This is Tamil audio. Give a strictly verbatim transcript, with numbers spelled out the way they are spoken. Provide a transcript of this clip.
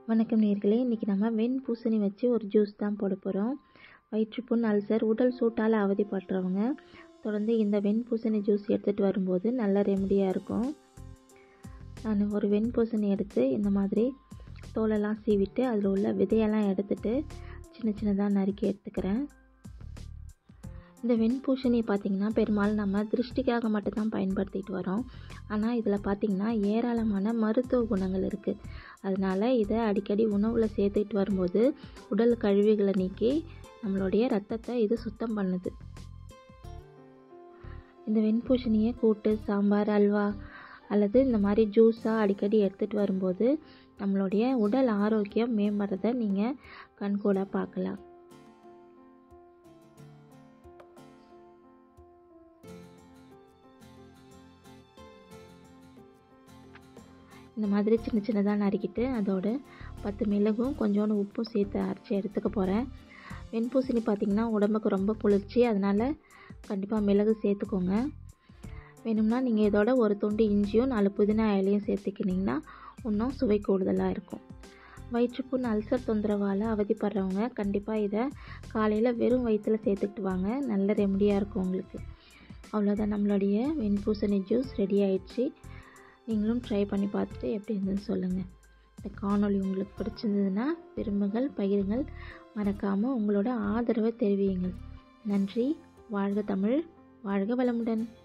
வணக்கம் நேயர்களே, இன்றைக்கி நம்ம வெண்பூசணி வச்சு ஒரு ஜூஸ் தான் போட போகிறோம். வயிற்றுப்புண், அல்சர், உடல் சூட்டால் அவதிப்படுறவங்க தொடர்ந்து இந்த வெண்பூசணி ஜூஸ் எடுத்துகிட்டு வரும்போது நல்ல ரெமடியாக இருக்கும். நான் ஒரு வெண்பூசணி எடுத்து இந்த மாதிரி தோலெல்லாம் சீவிட்டு அதில் உள்ள விதையெல்லாம் எடுத்துட்டு சின்ன சின்னதாக நறுக்கி எடுத்துக்கிறேன். இந்த வெண்பூசணி பார்த்திங்கன்னா பெரும்பாலும் நம்ம திருஷ்டிக்காக மட்டும்தான் பயன்படுத்திட்டு வரோம். ஆனால் இதில் பார்த்திங்கன்னா ஏராளமான மருத்துவ குணங்கள் இருக்குது. அதனால் இதை அடிக்கடி உணவில் சேர்த்துக்கிட்டு வரும்போது உடல் கழிவுகளை நீக்கி நம்மளுடைய ரத்தத்தை இது சுத்தம் பண்ணுது. இந்த வெண்பூசணியை கூட்டு, சாம்பார், அல்வா அல்லது இந்த மாதிரி ஜூஸாக அடிக்கடி எடுத்துகிட்டு வரும்போது நம்மளுடைய உடல் ஆரோக்கியம் மேம்படுறதை நீங்கள் கண்கூட பார்க்கலாம். இந்த மாதிரி சின்ன சின்னதாக நறுக்கிட்டு அதோட பத்து மிளகும் கொஞ்சோண்டு உப்பும் சேர்த்து அரைச்சி எடுத்துக்க போகிறேன். வெண்பூசணி பார்த்திங்கன்னா உடம்புக்கு ரொம்ப குளிர்ச்சி, அதனால் கண்டிப்பாக மிளகு சேர்த்துக்கோங்க. வேணும்னா நீங்கள் இதோட ஒரு துண்டு இஞ்சியும் நாலு புதினா இலையும் சேர்த்துக்கிட்டிங்கன்னா இன்னும் சுவை கூடுதலாக இருக்கும். வயிற்றுப்புண், அல்சர் தொந்தரவால் அவதிப்படுறவங்க கண்டிப்பாக இதை காலையில் வெறும் வயிற்றில் சேர்த்துக்கிட்டு வாங்க. நல்ல ரெமடியாக இருக்கும் உங்களுக்கு. அவ்வளோதான், நம்மளுடைய வெண்பூசணி ஜூஸ் ரெடி ஆயிடுச்சு. நீங்களும் ட்ரை பண்ணி பார்த்துட்டு எப்படி இருந்ததுன்னு சொல்லுங்கள். இந்த காணொளி உங்களுக்கு பிடிச்சிருந்ததுன்னா விரும்புங்கள், பகிருங்கள், மறக்காமல் உங்களோட ஆதரவை தெரிவியுங்கள். நன்றி. வாழ்க தமிழ், வாழ்க வளமுடன்.